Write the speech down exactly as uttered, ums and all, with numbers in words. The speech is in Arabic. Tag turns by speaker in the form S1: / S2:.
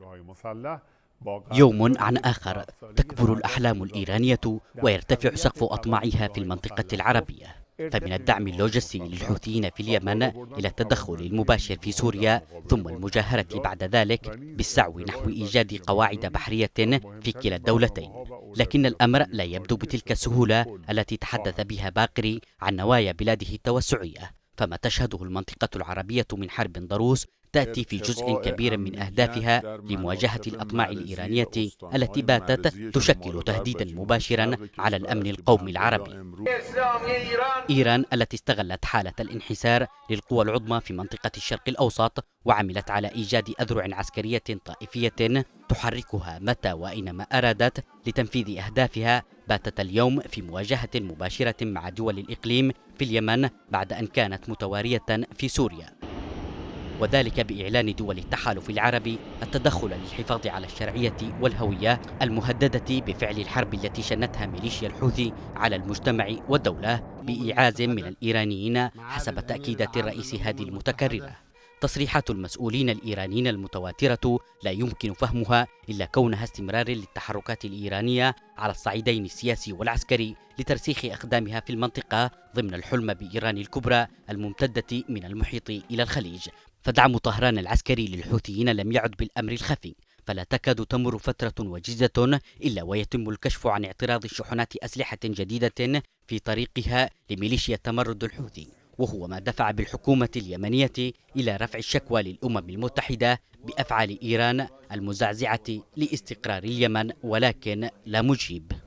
S1: يوم عن آخر تكبر الأحلام الإيرانية ويرتفع سقف أطماعها في المنطقة العربية، فمن الدعم اللوجستي للحوثيين في اليمن إلى التدخل المباشر في سوريا، ثم المجاهرة بعد ذلك بالسعي نحو إيجاد قواعد بحرية في كلا الدولتين. لكن الأمر لا يبدو بتلك السهولة التي تحدث بها باقري عن نوايا بلاده التوسعية، فما تشهده المنطقة العربية من حرب ضروس تأتي في جزء كبير من أهدافها لمواجهة الأطماع الإيرانية التي باتت تشكل تهديدا مباشرا على الأمن القومي العربي. إيران التي استغلت حالة الانحسار للقوى العظمى في منطقة الشرق الأوسط وعملت على إيجاد أذرع عسكرية طائفية تحركها متى وأينما أرادت لتنفيذ أهدافها، باتت اليوم في مواجهة مباشرة مع دول الإقليم في اليمن بعد أن كانت متوارية في سوريا، وذلك بإعلان دول التحالف العربي التدخل للحفاظ على الشرعية والهوية المهددة بفعل الحرب التي شنتها ميليشيا الحوثي على المجتمع والدولة بإيعاز من الإيرانيين حسب تأكيدات الرئيس هادي المتكررة. تصريحات المسؤولين الإيرانيين المتواترة لا يمكن فهمها إلا كونها استمرار للتحركات الإيرانية على الصعيدين السياسي والعسكري لترسيخ أقدامها في المنطقة ضمن الحلم بإيران الكبرى الممتدة من المحيط إلى الخليج. فدعم طهران العسكري للحوثيين لم يعد بالأمر الخفي، فلا تكاد تمر فترة وجيزة إلا ويتم الكشف عن اعتراض شحنات أسلحة جديدة في طريقها لميليشيا التمرد الحوثي، وهو ما دفع بالحكومة اليمنية إلى رفع الشكوى للأمم المتحدة بأفعال إيران المزعزعة لاستقرار اليمن، ولكن لا مجيب.